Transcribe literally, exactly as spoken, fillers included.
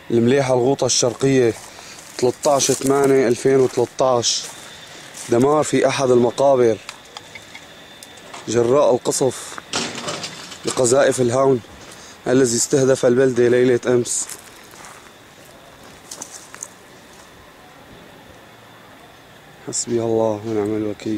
المليحة الغوطة الشرقية ثلاثة عشر ثمانية ألفين وثلاثة عشر. دمار في أحد المقابر جراء القصف بقذائف الهاون الذي استهدف البلدة ليلة أمس. حسبي الله ونعم الوكيل.